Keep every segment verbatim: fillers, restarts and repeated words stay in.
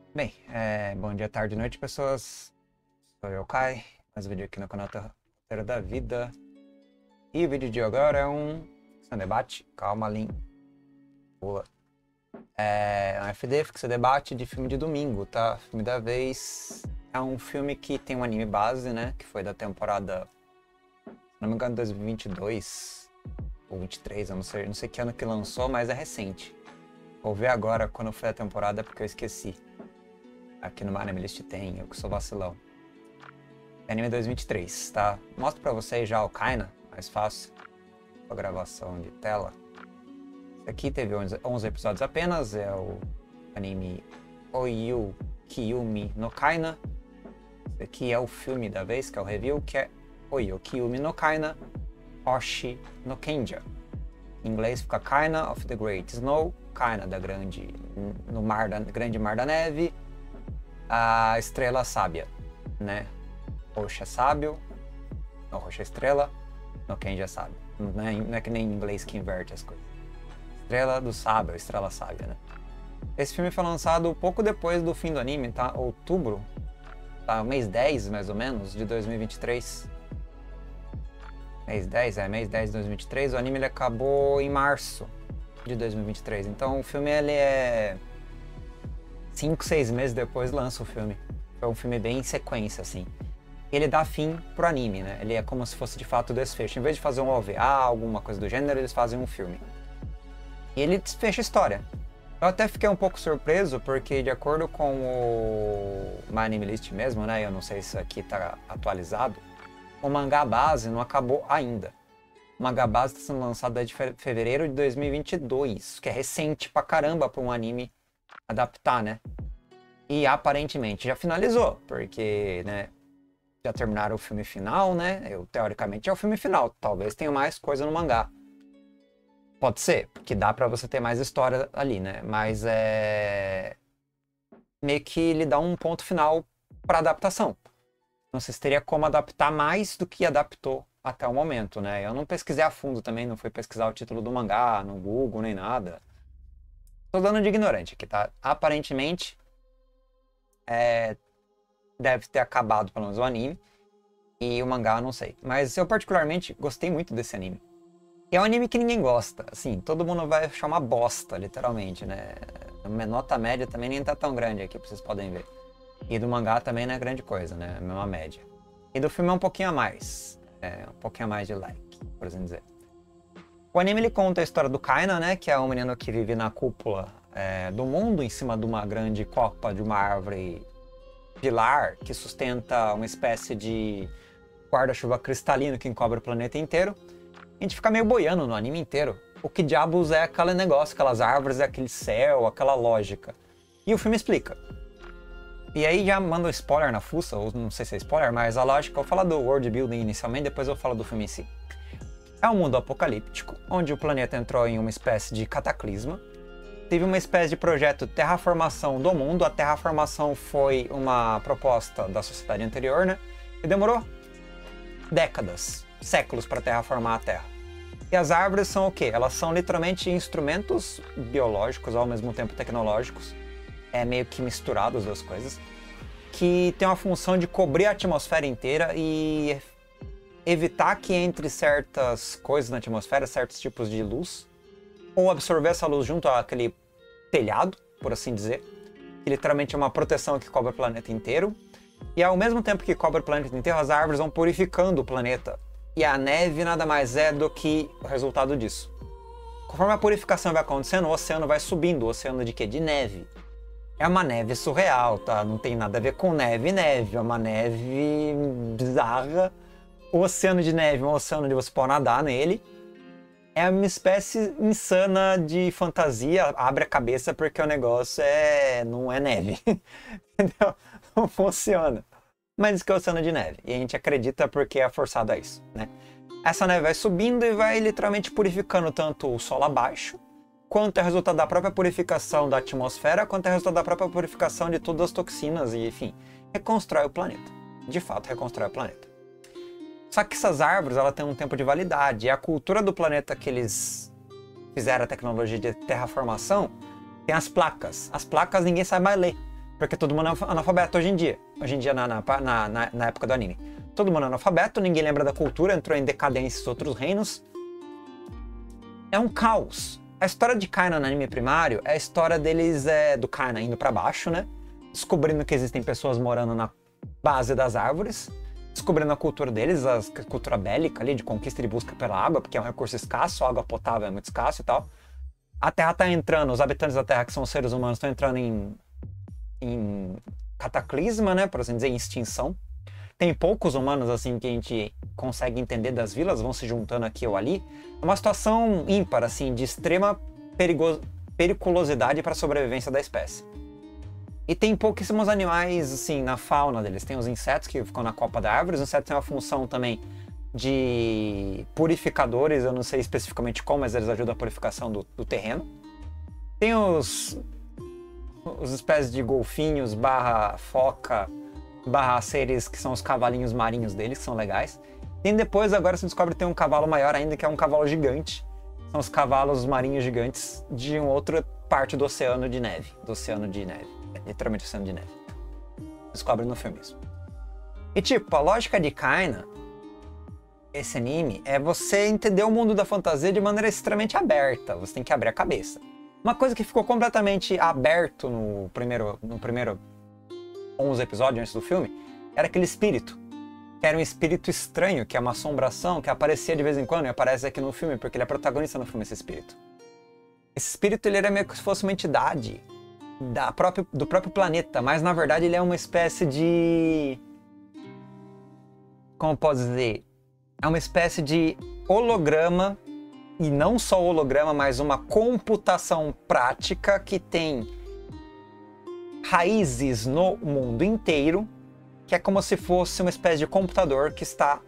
Bem, é, bom dia, tarde, noite, pessoas. Sou eu, Kai. Mais um vídeo aqui no canal Roteiro da Vida. E o vídeo de agora é um, um debate. Calma, Lin. Pula. É um F D, Fixa Debate de filme de domingo, tá? Filme da vez. É um filme que tem um anime base, né? Que foi da temporada, se não me engano, dois mil e vinte e dois ou vinte e três, eu não sei, não sei que ano que lançou, mas é recente. Vou ver agora quando foi a temporada porque eu esqueci. Aqui no Anime List tem, eu que sou vacilão. Anime dois mil e vinte e três, tá? Mostro pra vocês já o Kaina, mais fácil. A gravação de tela. Esse aqui teve onze episódios apenas, é o anime Oyu Kiyumi no Kaina. Esse aqui é o filme da vez, que é o review, que é Oyu Kiyumi no Kaina Oshi no Kenja. Em inglês fica Kaina of the Great Snow, Kaina da grande, no mar da, grande mar da neve. A estrela sábia, né? Roxa é sábio, não, roxa é estrela, no Kenji é sábio. Não é, não é que nem em inglês que inverte as coisas. Estrela do sábio, estrela sábia, né? Esse filme foi lançado pouco depois do fim do anime, tá? Outubro, tá? Mês dez, mais ou menos, de dois mil e vinte e três. Mês dez, é, mês dez de dois mil e vinte e três. O anime ele acabou em março de dois mil e vinte e três. Então o filme ele é... cinco, seis meses depois lança o filme. É um filme bem em sequência, assim. Ele dá fim pro anime, né? Ele é como se fosse de fato o desfecho. Em vez de fazer um O V A, alguma coisa do gênero, eles fazem um filme. E ele desfecha a história. Eu até fiquei um pouco surpreso, porque de acordo com o My Anime List mesmo, né? Eu não sei se isso aqui tá atualizado. O mangá base não acabou ainda. O mangá base está sendo lançado desde fevereiro de dois mil e vinte e dois, que é recente pra caramba pra um anime adaptar, né? E aparentemente já finalizou, porque, né, já terminaram o filme final, né? Eu, teoricamente é o filme final, talvez tenha mais coisa no mangá. Pode ser, porque dá pra você ter mais história ali, né? Mas é... meio que ele dá um ponto final pra adaptação. Não sei se teria como adaptar mais do que adaptou até o momento, né? Eu não pesquisei a fundo também, não fui pesquisar o título do mangá no Google nem nada. Tô dando de ignorante aqui, tá? Aparentemente, é, deve ter acabado pelo menos o anime. E o mangá, não sei. Mas eu particularmente gostei muito desse anime. E é um anime que ninguém gosta. Assim, todo mundo vai achar uma bosta, literalmente, né? A nota média também nem tá tão grande aqui, vocês podem ver. E do mangá também não é grande coisa, né? A mesma média. E do filme é um pouquinho a mais. É, um pouquinho a mais de like, por assim dizer. O anime ele conta a história do Kaina, né, que é um menino que vive na cúpula é, do mundo, em cima de uma grande copa de uma árvore pilar que sustenta uma espécie de guarda-chuva cristalino que encobre o planeta inteiro. A gente fica meio boiando no anime inteiro. O que diabos é aquele negócio, aquelas árvores, aquele céu, aquela lógica. E o filme explica. E aí já manda um spoiler na fuça, ou não sei se é spoiler, mas a lógica, eu vou falar do world building inicialmente, depois eu falo do filme em si. É um mundo apocalíptico, onde o planeta entrou em uma espécie de cataclisma. Teve uma espécie de projeto de terraformação do mundo. A terraformação foi uma proposta da sociedade anterior, né? E demorou décadas, séculos para terraformar a Terra. E as árvores são o quê? Elas são literalmente instrumentos biológicos, ao mesmo tempo tecnológicos. É meio que misturado as duas coisas. Que tem uma função de cobrir a atmosfera inteira e evitar que entre certas coisas na atmosfera, certos tipos de luz, ou absorver essa luz junto àquele telhado, por assim dizer, que literalmente é uma proteção que cobre o planeta inteiro. E ao mesmo tempo que cobre o planeta inteiro, as árvores vão purificando o planeta. E a neve nada mais é do que o resultado disso. Conforme a purificação vai acontecendo, o oceano vai subindo. O oceano de quê? De neve. É uma neve surreal, tá? Não tem nada a ver com neve e neve. É uma neve bizarra. O oceano de neve é um oceano onde você pode nadar nele. É uma espécie insana de fantasia. Abre a cabeça porque o negócio é... não é neve. Entendeu? Não funciona. Mas isso que é o oceano de neve. E a gente acredita porque é forçado a isso, né? Essa neve vai subindo e vai literalmente purificando tanto o solo abaixo, quanto é resultado da própria purificação da atmosfera, quanto é resultado da própria purificação de todas as toxinas e, enfim, reconstrói o planeta. De fato, reconstrói o planeta. Só que essas árvores, ela tem um tempo de validade. E a cultura do planeta que eles fizeram a tecnologia de terraformação tem as placas. As placas ninguém sabe mais ler. Porque todo mundo é analfabeto hoje em dia. Hoje em dia, na, na, na, na época do anime. Todo mundo é analfabeto, ninguém lembra da cultura, entrou em decadência em outros reinos. É um caos. A história de Kaina no anime primário é a história deles, é, do Kaina indo pra baixo, né? Descobrindo que existem pessoas morando na base das árvores. Descobrindo a cultura deles, a cultura bélica ali, de conquista e de busca pela água, porque é um recurso escasso, a água potável é muito escasso e tal. A Terra tá entrando, os habitantes da Terra, que são os seres humanos, estão entrando em, em cataclisma, né? Por assim dizer, em extinção. Tem poucos humanos, assim, que a gente consegue entender das vilas, vão se juntando aqui ou ali. É uma situação ímpar, assim, de extrema perigo periculosidade para a sobrevivência da espécie. E tem pouquíssimos animais, assim, na fauna deles. Tem os insetos que ficam na copa da árvore. Os insetos têm uma função também de purificadores, eu não sei especificamente como, mas eles ajudam a purificação do, do terreno. Tem os, os espécies de golfinhos barra foca, barra seres que são os cavalinhos marinhos deles, que são legais. E depois agora se descobre que tem um cavalo maior ainda, que é um cavalo gigante. São os cavalos marinhos gigantes de uma outra parte do oceano de neve. Do oceano de neve. É, literalmente oceano de neve. Descobre no filme isso. E tipo, a lógica de Kaina, esse anime, é você entender o mundo da fantasia de maneira extremamente aberta. Você tem que abrir a cabeça. Uma coisa que ficou completamente aberto no primeiro, no primeiro onze episódios antes do filme, era aquele espírito. Que era um espírito estranho, que é uma assombração, que aparecia de vez em quando e aparece aqui no filme, porque ele é protagonista no filme, esse espírito. Esse espírito, ele era meio que se fosse uma entidade da própria, do próprio planeta, mas na verdade ele é uma espécie de... Como posso dizer? É uma espécie de holograma, e não só holograma, mas uma computação prática que tem raízes no mundo inteiro, que é como se fosse uma espécie de computador que está,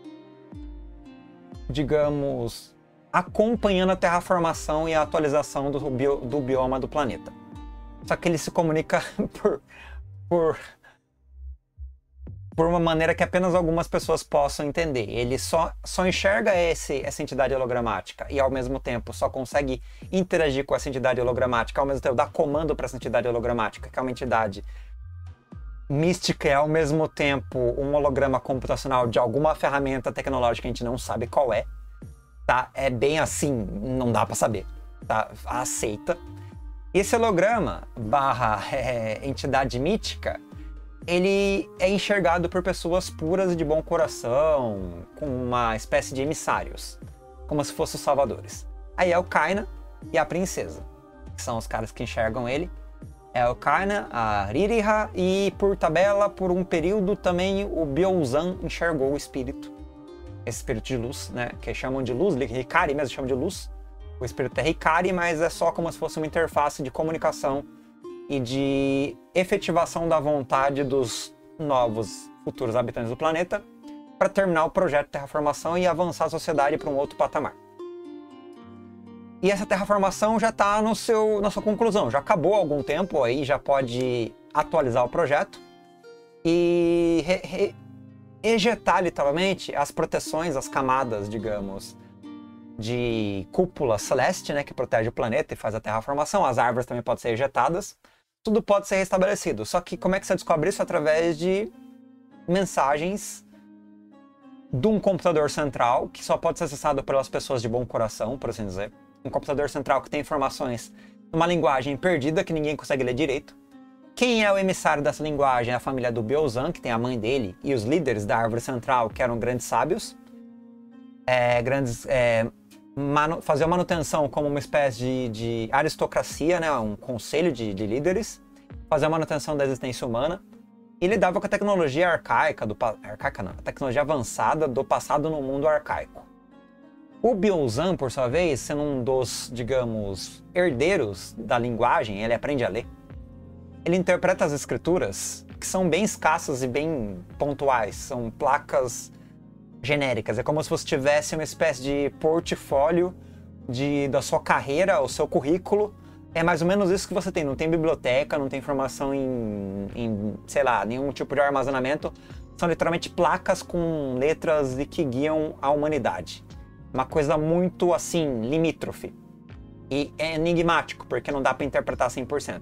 digamos, acompanhando a terraformação e a atualização do, bio, do bioma do planeta. Só que ele se comunica por, por, por uma maneira que apenas algumas pessoas possam entender. Ele só, só enxerga esse, essa entidade hologramática e, ao mesmo tempo, só consegue interagir com essa entidade hologramática, ao mesmo tempo dar comando para essa entidade hologramática, que é uma entidade mística e, ao mesmo tempo, um holograma computacional de alguma ferramenta tecnológica que a gente não sabe qual é. Tá? É bem assim, não dá para saber. Tá? Aceita. E esse holograma barra é, entidade mítica, ele é enxergado por pessoas puras e de bom coração, com uma espécie de emissários, como se fossem os salvadores. Aí é o Kaina e a princesa, que são os caras que enxergam ele. É o Kaina, a Ririha e, por tabela, por um período também o Byouzan enxergou o espírito. Esse espírito de luz, né, que chamam de luz, Hikari mesmo chamam de luz. O espírito é Hikari, mas é só como se fosse uma interface de comunicação e de efetivação da vontade dos novos futuros habitantes do planeta para terminar o projeto de terraformação e avançar a sociedade para um outro patamar. E essa terraformação já está no seu, na sua conclusão, já acabou há algum tempo, aí já pode atualizar o projeto e re, re, ejetar literalmente as proteções, as camadas, digamos, de cúpula celeste, né, que protege o planeta e faz a terraformação. As árvores também podem ser ejetadas. Tudo pode ser restabelecido. Só que como é que você descobre isso? Através de mensagens de um computador central, que só pode ser acessado pelas pessoas de bom coração, por assim dizer. Um computador central que tem informações numa linguagem perdida que ninguém consegue ler direito. Quem é o emissário dessa linguagem? É a família do Byouzan, que tem a mãe dele, e os líderes da árvore central, que eram grandes sábios. É, grandes... É, Manu, fazer a manutenção como uma espécie de, de aristocracia, né? Um conselho de, de líderes, fazer a manutenção da existência humana e lidava com a tecnologia arcaica, do, arcaica não, a tecnologia avançada do passado no mundo arcaico. O Byouzan, por sua vez, sendo um dos, digamos, herdeiros da linguagem, ele aprende a ler. Ele interpreta as escrituras, que são bem escassas e bem pontuais, são placas genéricas. É como se você tivesse uma espécie de portfólio de, da sua carreira, o seu currículo. É mais ou menos isso que você tem. Não tem biblioteca, não tem informação em, em sei lá, nenhum tipo de armazenamento. São literalmente placas com letras e que guiam a humanidade. Uma coisa muito, assim, limítrofe. E é enigmático, porque não dá para interpretar cem por cento.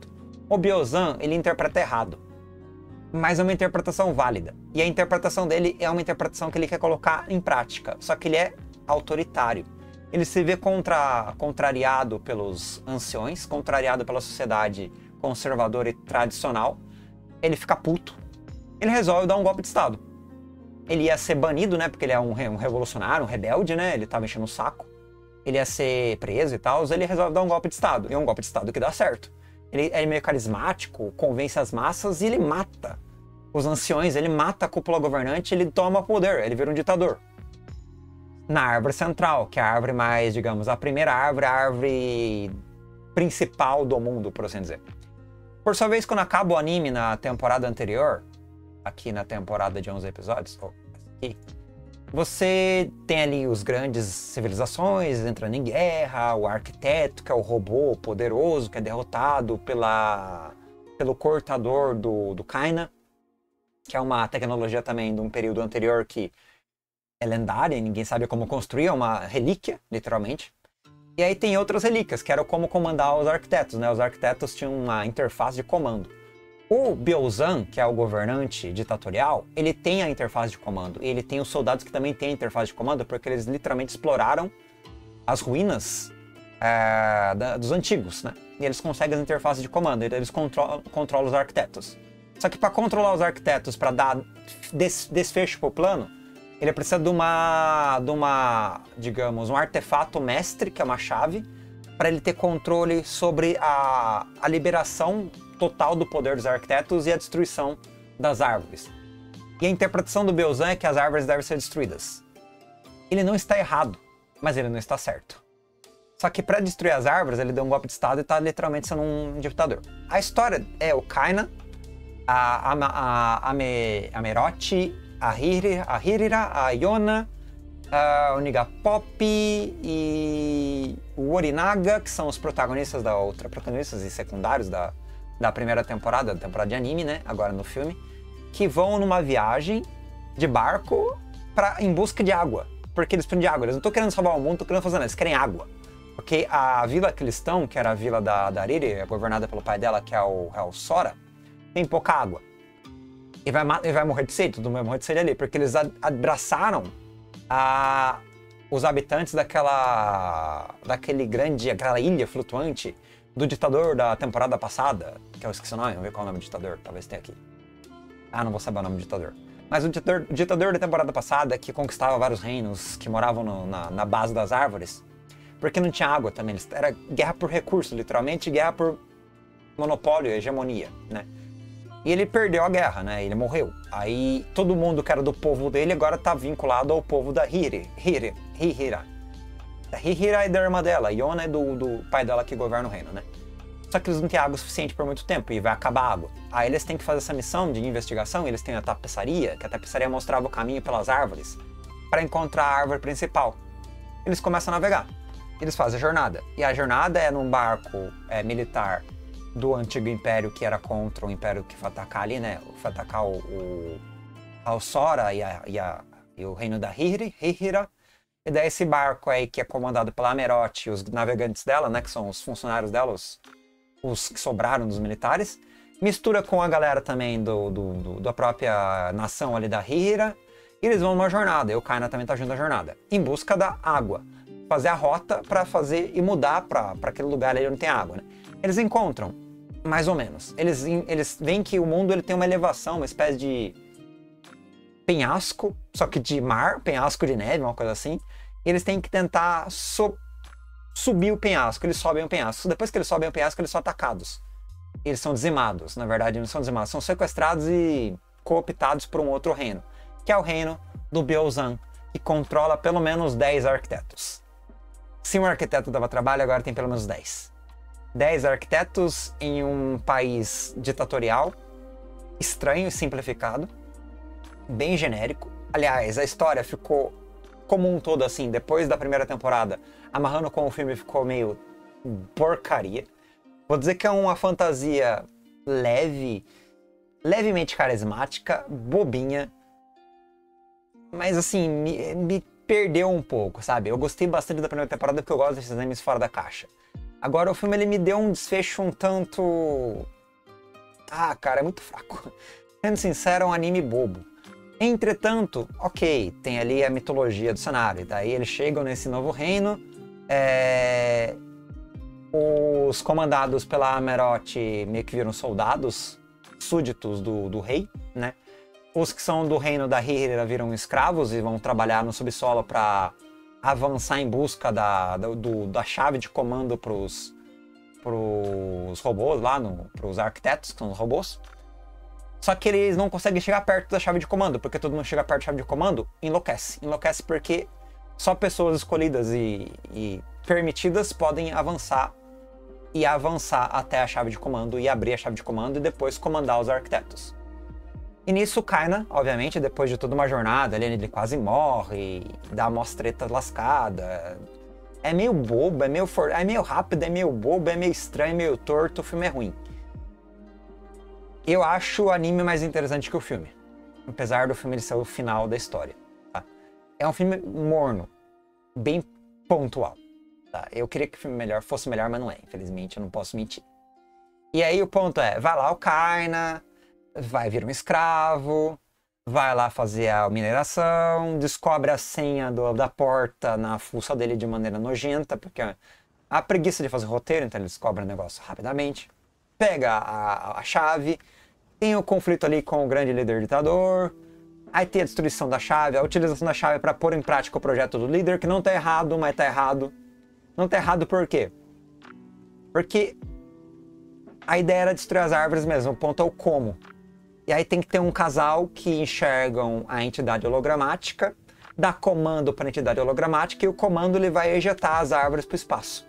O Biozan, ele interpreta errado, mas é uma interpretação válida. E a interpretação dele é uma interpretação que ele quer colocar em prática, só que ele é autoritário. Ele se vê contra, contrariado pelos anciões, contrariado pela sociedade conservadora e tradicional. Ele fica puto. Ele resolve dar um golpe de Estado. Ele ia ser banido, né? Porque ele é um, um revolucionário, um rebelde, né? Ele tava enchendo o saco. Ele ia ser preso e tal. Ele resolve dar um golpe de Estado. E é um golpe de Estado que dá certo. Ele é meio carismático, convence as massas e ele mata os anciões. Ele mata a cúpula governante, ele toma poder. Ele vira um ditador. Na árvore central, que é a árvore mais, digamos, a primeira árvore, a árvore principal do mundo, por assim dizer. Por sua vez, quando acaba o anime na temporada anterior, aqui na temporada de onze episódios, ou aqui, você tem ali os grandes civilizações entrando em guerra, o arquiteto, que é o robô poderoso, que é derrotado pela, pelo cortador do, do Kaina, que é uma tecnologia também de um período anterior que é lendária e ninguém sabe como construir, é uma relíquia, literalmente. E aí tem outras relíquias, que eram como comandar os arquitetos, né? Os arquitetos tinham uma interface de comando. O Biozan, que é o governante ditatorial, ele tem a interface de comando. E ele tem os soldados que também têm a interface de comando, porque eles literalmente exploraram as ruínas é, da, dos antigos, né? E eles conseguem as interfaces de comando, eles controlam, controlam os arquitetos. Só que para controlar os arquitetos, para dar des, desfecho para o plano, ele precisa de uma, de uma, digamos, um artefato mestre, que é uma chave, para ele ter controle sobre a, a liberação total do poder dos arquitetos e a destruição das árvores. E a interpretação do Biozan é que as árvores devem ser destruídas. Ele não está errado, mas ele não está certo. Só que para destruir as árvores, ele deu um golpe de Estado e está literalmente sendo um ditador. A história é o Kaina, a, a, a, a, Me, a Merote, a Hirira, a, Hirira, a Yona, a Onigapop e o Orinaga, que são os protagonistas da outra, protagonistas e secundários da, da primeira temporada, da temporada de anime, né? Agora no filme, que vão numa viagem de barco pra, em busca de água. Porque eles precisam de água. Eles não estão querendo salvar o mundo, estão querendo fazer nada, eles querem água. Porque a vila que eles estão, que era a vila da, da Riri, governada pelo pai dela, que é o, é o Sora, tem pouca água. E vai, e vai morrer de sede, todo mundo vai morrer de sede ali, porque eles abraçaram a, os habitantes daquela, daquele grande, aquela ilha flutuante do ditador da temporada passada, que eu esqueci o nome, vamos ver qual é o nome do ditador, talvez tenha aqui. Ah, não vou saber o nome do ditador. Mas o ditador, o ditador da temporada passada, que conquistava vários reinos, que moravam no, na, na base das árvores, porque não tinha água também, era guerra por recurso, literalmente, guerra por monopólio e hegemonia, né? E ele perdeu a guerra, né? Ele morreu. Aí todo mundo que era do povo dele agora tá vinculado ao povo da Hiri, Hiri, Hihira. Da Hihira e da irmã dela, Yona é do, do pai dela que governa o reino, né? Só que eles não têm água suficiente por muito tempo e vai acabar a água. Aí eles têm que fazer essa missão de investigação, eles têm a tapeçaria, que a tapeçaria mostrava o caminho pelas árvores, para encontrar a árvore principal. Eles começam a navegar. Eles fazem a jornada. E a jornada é num barco é, militar do antigo império, que era contra o império que foi atacar ali, né? Foi atacar o, o, o Sora e, a, e, a, e o reino da Hiri, Hihira. E daí esse barco aí, que é comandado pela Merote e os navegantes dela, né? Que são os funcionários dela, os, os que sobraram dos militares. Mistura com a galera também do, do, do, da própria nação ali da Hihira. E eles vão numa jornada. E o Kaina também tá junto na jornada. Em busca da água. Fazer a rota para fazer e mudar para aquele lugar ali onde tem água, né? Eles encontram, mais ou menos. Eles, eles veem que o mundo ele tem uma elevação, uma espécie de penhasco, só que de mar, penhasco de neve, uma coisa assim. E eles têm que tentar so, subir o penhasco. Eles sobem o penhasco. Depois que eles sobem o penhasco, eles são atacados. Eles são dizimados. Na verdade, não são dizimados, são sequestrados e cooptados por um outro reino, que é o reino do Biozan, que controla pelo menos dez arquitetos. Se um arquiteto dava trabalho, agora tem pelo menos dez. dez arquitetos em um país ditatorial, estranho e simplificado, bem genérico. Aliás, a história ficou como um todo assim, depois da primeira temporada, amarrando com o filme ficou meio porcaria. Vou dizer que é uma fantasia leve, levemente carismática, bobinha, mas assim, me, me perdeu um pouco, sabe? Eu gostei bastante da primeira temporada porque eu gosto desses animes fora da caixa. Agora o filme ele me deu um desfecho um tanto Ah, cara, é muito fraco. Sendo sincero, é um anime bobo. Entretanto, ok, tem ali a mitologia do cenário. Daí eles chegam nesse novo reino. É... Os comandados pela Ameroth meio que viram soldados, súditos do, do rei, né? Os que são do reino da Hyrule viram escravos e vão trabalhar no subsolo para avançar em busca da, do, da chave de comando para os robôs lá, para os arquitetos, que são os robôs. Só que eles não conseguem chegar perto da chave de comando, porque todo mundo chega perto da chave de comando, enlouquece. Enlouquece porque só pessoas escolhidas e, e permitidas podem avançar e avançar até a chave de comando e abrir a chave de comando e depois comandar os arquitetos. E nisso, Kaina, obviamente, depois de toda uma jornada, ele, ele quase morre, dá uma treta lascada. É meio bobo, é meio, for... é meio rápido, é meio bobo, é meio estranho, é meio torto, o filme é ruim. Eu acho o anime mais interessante que o filme, apesar do filme ele ser o final da história. Tá? É um filme morno, bem pontual. Tá? Eu queria que o filme melhor fosse melhor, mas não é. Infelizmente, eu não posso mentir. E aí o ponto é, vai lá o Kaina, vai vir um escravo, vai lá fazer a mineração, descobre a senha do, da porta na fuça dele de maneira nojenta, porque a preguiça de fazer roteiro, então ele descobre o negócio rapidamente. Pega a, a chave, tem o conflito ali com o grande líder ditador, aí tem a destruição da chave, a utilização da chave para pôr em prática o projeto do líder, que não tá errado, mas tá errado. Não tá errado por quê? Porque a ideia era destruir as árvores mesmo, o ponto é o como. E aí tem que ter um casal que enxergam a entidade hologramática, dá comando para a entidade hologramática e o comando ele vai ejetar as árvores para o espaço.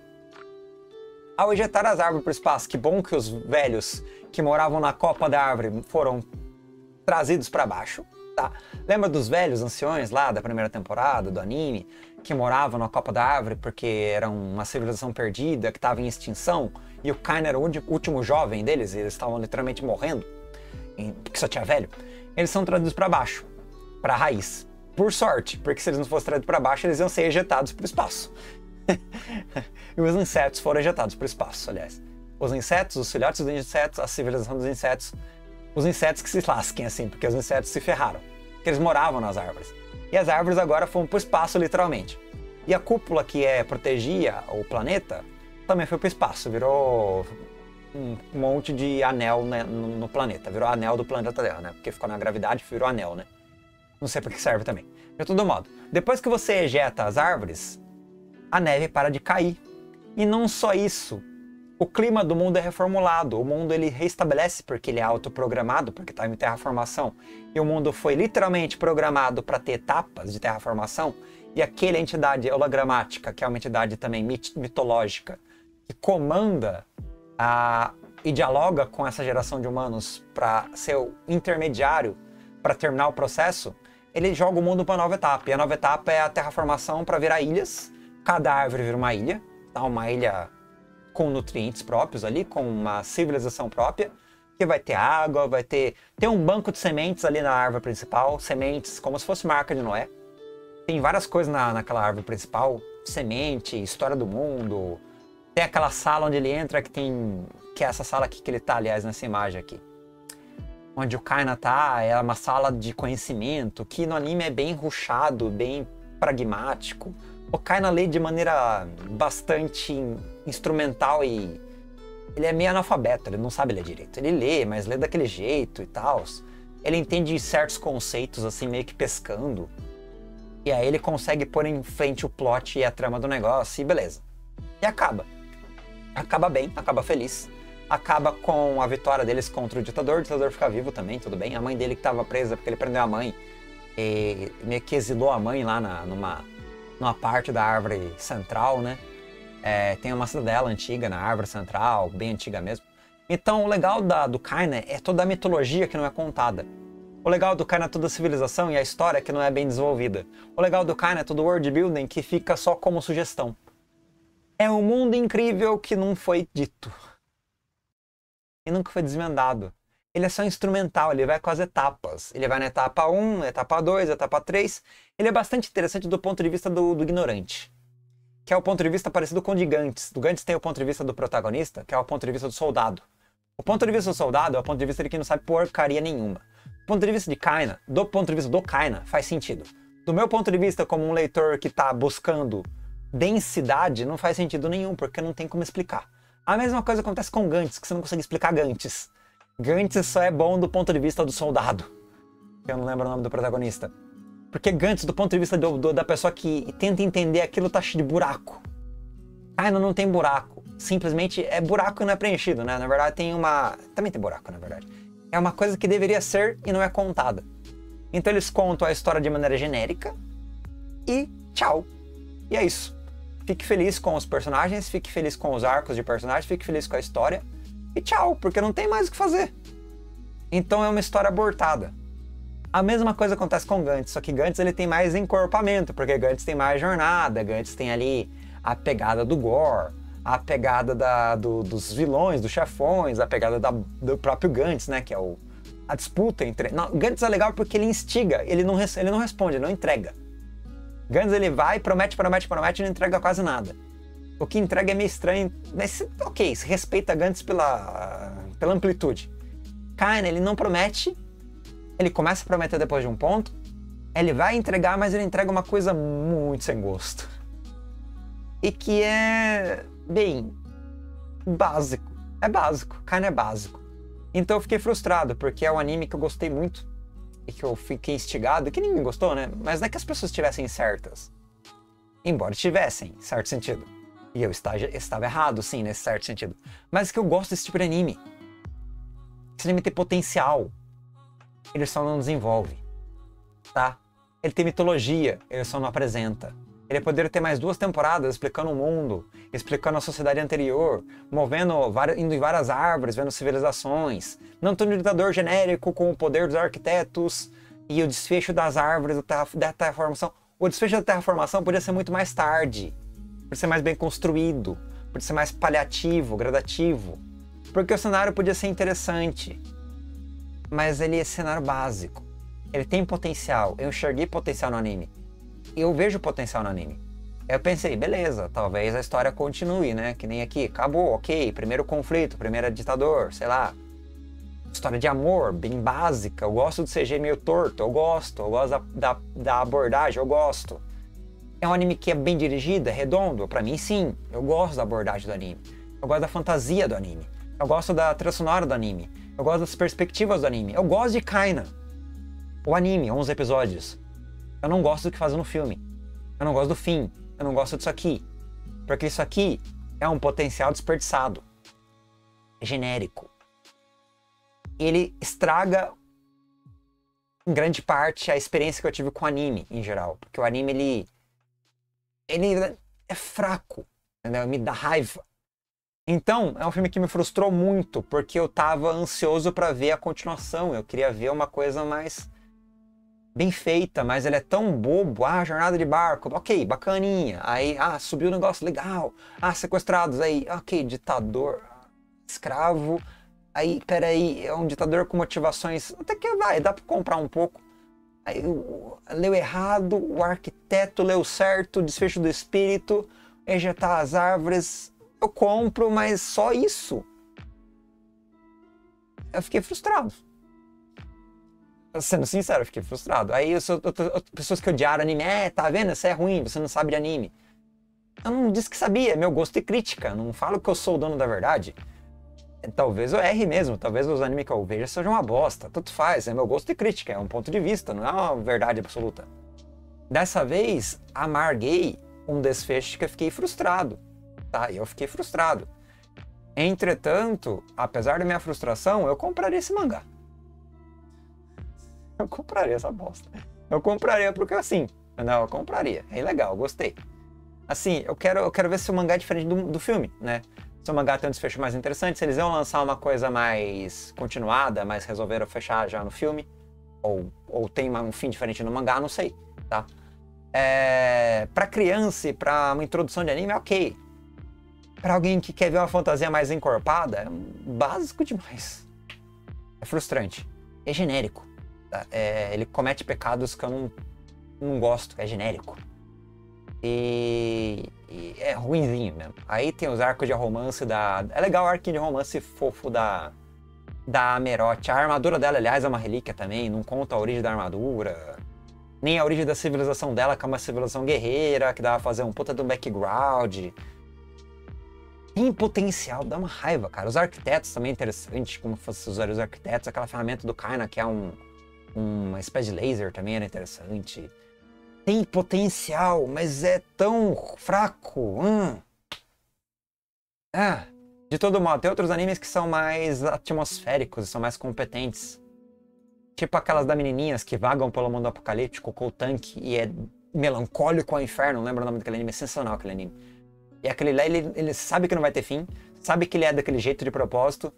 Ao ejetar as árvores para o espaço, que bom que os velhos que moravam na copa da árvore foram trazidos para baixo, tá? Lembra dos velhos anciões lá da primeira temporada do anime, que moravam na copa da árvore porque era uma civilização perdida, que estava em extinção, e o Kaina era o último jovem deles, e eles estavam literalmente morrendo, porque só tinha velho. Eles são trazidos para baixo, para a raiz. Por sorte, porque se eles não fossem trazidos para baixo, eles iam ser ejetados para o espaço. E os insetos foram ejetados para o espaço, aliás. Os insetos, os filhotes dos insetos, a civilização dos insetos, os insetos que se lasquem, assim, porque os insetos se ferraram, porque eles moravam nas árvores. E as árvores agora foram para o espaço, literalmente. E a cúpula que é, protegia o planeta também foi para o espaço, virou um monte de anel, né, no, no planeta, virou anel do planeta Terra, né? Porque ficou na gravidade, virou anel, né? Não sei para que serve também. De todo modo, depois que você ejeta as árvores, a neve para de cair. E não só isso, o clima do mundo é reformulado, o mundo ele reestabelece porque ele é autoprogramado, porque está em terraformação, e o mundo foi literalmente programado para ter etapas de terraformação, e aquela entidade hologramática, que é uma entidade também mit mitológica, que comanda a, e dialoga com essa geração de humanos para ser o intermediário para terminar o processo, ele joga o mundo para uma nova etapa, e a nova etapa é a terraformação para virar ilhas. Cada árvore vira uma ilha, tá? Uma ilha com nutrientes próprios ali, com uma civilização própria, que vai ter água, vai ter... Tem um banco de sementes ali na árvore principal, sementes como se fosse uma Arca de Noé. Tem várias coisas na, naquela árvore principal, semente, história do mundo. Tem aquela sala onde ele entra, que tem... que é essa sala aqui que ele tá, aliás, nessa imagem aqui. Onde o Kaina tá, é uma sala de conhecimento, que no anime é bem rushado, bem pragmático. O Kaina lê de maneira bastante instrumental e ele é meio analfabeto, ele não sabe ler direito. Ele lê, mas lê daquele jeito e tal. Ele entende certos conceitos assim meio que pescando. E aí ele consegue pôr em frente o plot e a trama do negócio e beleza. E acaba. Acaba bem, acaba feliz. Acaba com a vitória deles contra o ditador. O ditador fica vivo também, tudo bem. A mãe dele que estava presa porque ele prendeu a mãe e meio que exilou a mãe lá na, numa... numa parte da árvore central, né? É, tem uma cidadela antiga na árvore central, bem antiga mesmo. Então o legal da, do Kaina é toda a mitologia que não é contada. O legal do Kaina é toda a civilização e a história que não é bem desenvolvida. O legal do Kaina é todo o world building que fica só como sugestão. É um mundo incrível que não foi dito. E nunca foi desvendado. Ele é só instrumental, ele vai com as etapas. Ele vai na etapa um, etapa dois, etapa três. Ele é bastante interessante do ponto de vista do, do ignorante. Que é o ponto de vista parecido com o de Gantz. Do Gantz tem o ponto de vista do protagonista, que é o ponto de vista do soldado. O ponto de vista do soldado é o ponto de vista de quem não sabe porcaria nenhuma. Do ponto de vista de Kaina, do ponto de vista do Kaina, faz sentido. Do meu ponto de vista, como um leitor que está buscando densidade, não faz sentido nenhum, porque não tem como explicar. A mesma coisa acontece com Gantz, que você não consegue explicar Gantz. Gantz só é bom do ponto de vista do soldado. Eu não lembro o nome do protagonista. Porque Gantz, do ponto de vista do, do, da pessoa que tenta entender aquilo, tá cheio de buraco. Kaina não tem buraco. Simplesmente é buraco e não é preenchido, né? Na verdade tem uma... Também tem buraco, na verdade. É uma coisa que deveria ser e não é contada. Então eles contam a história de maneira genérica e tchau. E é isso. Fique feliz com os personagens, fique feliz com os arcos de personagens, fique feliz com a história e tchau, porque não tem mais o que fazer. Então é uma história abortada. A mesma coisa acontece com Gantz, só que Gantz ele tem mais encorpamento, porque Gantz tem mais jornada, Gantz tem ali a pegada do gore, a pegada da, do, dos vilões, dos chefões, a pegada da, do próprio Gantz, né, que é o, a disputa entre... Não, Gantz é legal porque ele instiga, ele não, ele não responde, ele não entrega. Gantz ele vai, promete, promete, promete e não entrega quase nada. O que entrega é meio estranho, mas ok, se respeita Gantz pela, pela amplitude. Kaina, ele não promete, ele começa a prometer depois de um ponto, ele vai entregar, mas ele entrega uma coisa muito sem gosto. E que é, bem, básico. É básico, Kaina é básico. Então eu fiquei frustrado, porque é um anime que eu gostei muito, e que eu fiquei instigado, que ninguém gostou, né? Mas não é que as pessoas estivessem certas. Embora estivessem, em certo sentido. E eu estava, estava errado, sim, nesse certo sentido. Mas que eu gosto desse tipo de anime. Esse anime tem potencial. Ele só não desenvolve. Tá? Ele tem mitologia, ele só não apresenta. Ele poderia ter mais duas temporadas explicando o mundo, explicando a sociedade anterior, movendo, indo em várias árvores, vendo civilizações, não tendo um ditador genérico com o poder dos arquitetos e o desfecho das árvores da terraformação. O desfecho da terraformação podia ser muito mais tarde, podia ser mais bem construído, podia ser mais paliativo, gradativo, porque o cenário podia ser interessante, mas ele é cenário básico. Ele tem potencial, eu enxerguei potencial no anime. Eu vejo potencial no anime. Eu pensei, beleza, talvez a história continue, né? Que nem aqui, acabou, ok, primeiro conflito, primeiro ditador, sei lá. História de amor, bem básica, eu gosto do C G meio torto, eu gosto, eu gosto da, da, da abordagem, eu gosto. É um anime que é bem dirigido, é redondo, pra mim sim, eu gosto da abordagem do anime. Eu gosto da fantasia do anime. Eu gosto da trilha sonora do anime. Eu gosto das perspectivas do anime. Eu gosto de Kaina. O anime, onze episódios. Eu não gosto do que faz no filme. Eu não gosto do fim. Eu não gosto disso aqui. Porque isso aqui é um potencial desperdiçado. É genérico. Ele estraga, em grande parte, a experiência que eu tive com o anime, em geral. Porque o anime, ele... Ele é fraco. Entendeu? Me dá raiva. Então, é um filme que me frustrou muito. Porque eu tava ansioso pra ver a continuação. Eu queria ver uma coisa mais... bem feita, mas ele é tão bobo. Ah, jornada de barco, ok, bacaninha. Aí, ah, subiu um negócio legal. Ah, sequestrados, aí, ok, ditador, escravo. Aí, peraí, é um ditador com motivações, até que vai, dá pra comprar um pouco. Aí, leu errado, o arquiteto leu certo, desfecho do espírito, ejetar as árvores. Eu compro, mas só isso. Eu fiquei frustrado. Sendo sincero, eu fiquei frustrado. Aí eu sou, eu, eu, pessoas que odiaram anime, é, tá vendo? Isso é ruim, você não sabe de anime. Eu não disse que sabia, é meu gosto e crítica. Não falo que eu sou o dono da verdade. Talvez eu erre mesmo, talvez os animes que eu vejo sejam uma bosta. Tanto faz, é meu gosto e crítica, é um ponto de vista, não é uma verdade absoluta. Dessa vez, amarguei um desfecho que eu fiquei frustrado. Tá? Eu fiquei frustrado. Entretanto, apesar da minha frustração, eu compraria esse mangá. Eu compraria essa bosta. Eu compraria porque assim, não, eu compraria. É legal, gostei. Assim, eu quero, eu quero ver se o mangá é diferente do, do filme, né? Se o mangá tem um desfecho mais interessante, se eles iam lançar uma coisa mais continuada, mas resolveram fechar já no filme, ou, ou tem um fim diferente no mangá, não sei, tá? É, pra criança e pra uma introdução de anime, ok. Pra alguém que quer ver uma fantasia mais encorpada, é básico demais. É frustrante. É genérico. É, ele comete pecados que eu não, não gosto, é genérico. E, e é ruinzinho mesmo. Aí tem os arcos de romance da... É legal o arco de romance fofo da, da Merote. A armadura dela, aliás, é uma relíquia também. Não conta a origem da armadura. Nem a origem da civilização dela, que é uma civilização guerreira, que dá pra fazer um puta de um background. Tem potencial, dá uma raiva, cara. Os arquitetos também é interessante, como fosse usar os arquitetos. Aquela ferramenta do Kaina, que é um, uma espécie de laser, também era interessante. Tem potencial, mas é tão fraco. Hum. Ah, de todo modo, tem outros animes que são mais atmosféricos, são mais competentes. Tipo aquelas da menininhas que vagam pelo mundo apocalíptico com o tanque e é melancólico ao inferno. Não lembro o nome daquele anime, é sensacional aquele anime. E aquele lá, ele, ele sabe que não vai ter fim, sabe que ele é daquele jeito de propósito.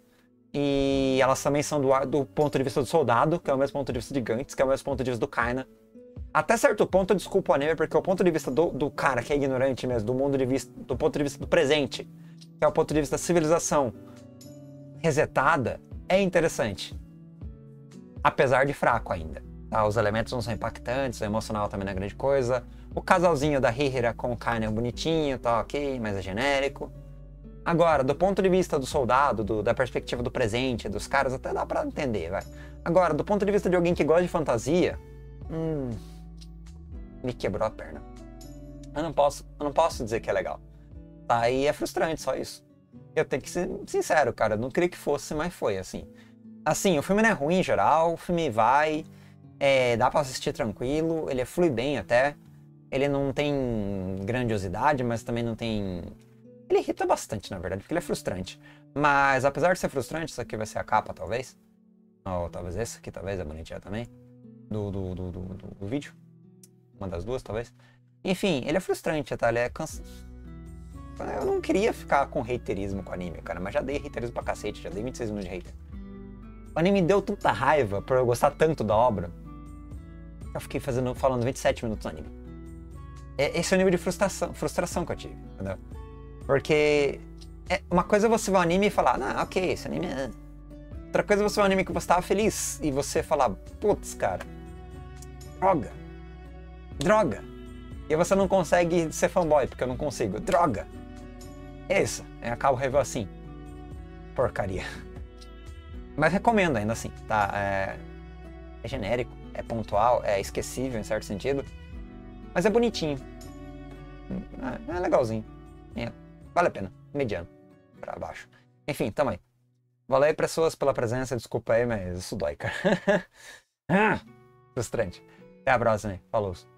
E elas também são do, do ponto de vista do soldado, que é o mesmo ponto de vista de Gantz, que é o mesmo ponto de vista do Kaina. Até certo ponto eu desculpo o anime, porque o ponto de vista do, do cara que é ignorante mesmo, do mundo de vista, do ponto de vista do presente, que é o ponto de vista da civilização resetada, é interessante. Apesar de fraco ainda. Tá? Os elementos não são impactantes, o emocional também não é grande coisa. O casalzinho da Hihira com o Kaina é bonitinho, tá ok, mas é genérico. Agora, do ponto de vista do soldado, do, da perspectiva do presente, dos caras, até dá pra entender, vai. Agora, do ponto de vista de alguém que gosta de fantasia, hum, me quebrou a perna. Eu não posso, eu não posso dizer que é legal. Tá, e é frustrante, só isso. Eu tenho que ser sincero, cara, eu não queria que fosse, mas foi, assim. Assim, o filme não é ruim em geral, o filme vai, é, dá pra assistir tranquilo, ele flui bem até. Ele não tem grandiosidade, mas também não tem... Ele irrita bastante, na verdade, porque ele é frustrante. Mas, apesar de ser frustrante, isso aqui vai ser a capa, talvez. Ou talvez essa aqui, talvez, é bonitinha também. Do, do, do, do, do vídeo. Uma das duas, talvez. Enfim, ele é frustrante, tá? Ele é cansado. Eu não queria ficar com haterismo com o anime, cara. Mas já dei haterismo pra cacete, já dei vinte e seis minutos de hater. O anime deu tanta raiva por eu gostar tanto da obra. Eu fiquei fazendo, falando vinte e sete minutos no anime. Esse é o nível de frustração, frustração que eu tive, entendeu? Porque é uma coisa é você ver um anime e falar, ah, ok, esse anime é... Outra coisa é você ver um anime que você tava feliz e você falar, putz, cara, droga, droga. E você não consegue ser fanboy, porque eu não consigo, droga. É isso, eu acabo review assim. Porcaria. Mas recomendo ainda assim, tá? É, é genérico, é pontual, é esquecível em certo sentido. Mas é bonitinho. É, é legalzinho. É, vale a pena. Mediano. Pra baixo. Enfim, tamo aí. Valeu aí, pessoas, pela presença. Desculpa aí, mas isso dói, cara. Frustrante. Até a próxima aí. Falou.